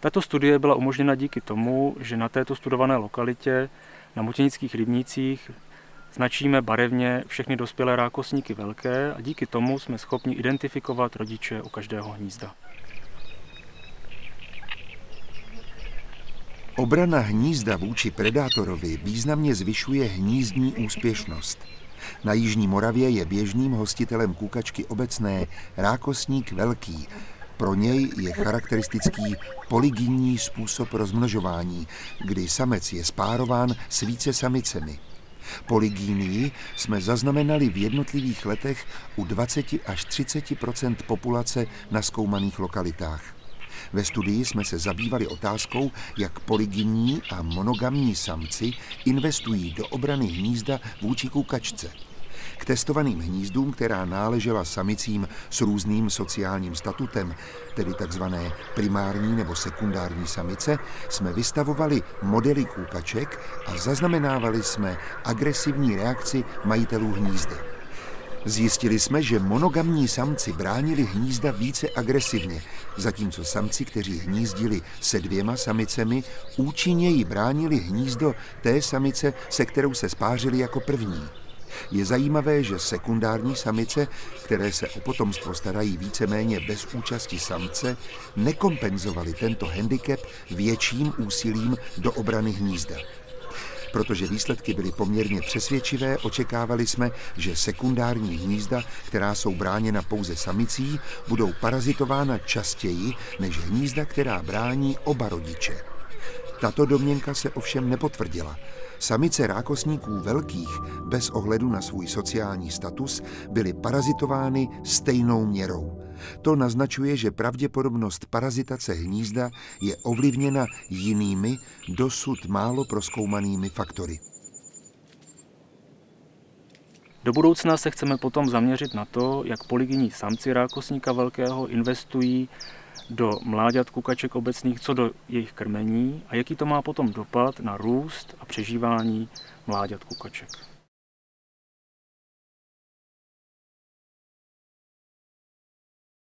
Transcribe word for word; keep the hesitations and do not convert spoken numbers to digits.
Tato studie byla umožněna díky tomu, že na této studované lokalitě na Motěnických rybnících značíme barevně všechny dospělé rákosníky velké a díky tomu jsme schopni identifikovat rodiče u každého hnízda. Obrana hnízda vůči predátorovi významně zvyšuje hnízdní úspěšnost. Na jižní Moravě je běžným hostitelem kukačky obecné rákosník velký. Pro něj je charakteristický polygynní způsob rozmnožování, kdy samec je spárován s více samicemi. Polygynii jsme zaznamenali v jednotlivých letech u dvacet až třicet procent populace na zkoumaných lokalitách. Ve studii jsme se zabývali otázkou, jak polygynní a monogamní samci investují do obrany hnízda vůči kukačce. K testovaným hnízdům, která náležela samicím s různým sociálním statutem, tedy takzvané primární nebo sekundární samice, jsme vystavovali modely kukaček a zaznamenávali jsme agresivní reakci majitelů hnízda. Zjistili jsme, že monogamní samci bránili hnízda více agresivně, zatímco samci, kteří hnízdili se dvěma samicemi, účinněji bránili hnízdo té samice, se kterou se spářili jako první. Je zajímavé, že sekundární samice, které se o potomstvo starají víceméně bez účasti samce, nekompenzovaly tento handicap větším úsilím do obrany hnízda. Protože výsledky byly poměrně přesvědčivé, očekávali jsme, že sekundární hnízda, která jsou bráněna pouze samicí, budou parazitována častěji než hnízda, která brání oba rodiče. Tato domněnka se ovšem nepotvrdila. Samice rákosníků velkých, bez ohledu na svůj sociální status, byly parazitovány stejnou měrou. To naznačuje, že pravděpodobnost parazitace hnízda je ovlivněna jinými, dosud málo prozkoumanými faktory. Do budoucna se chceme potom zaměřit na to, jak polygynní samci rákosníka velkého investují do mláďat kukaček obecných, co do jejich krmení a jaký to má potom dopad na růst a přežívání mláďat kukaček.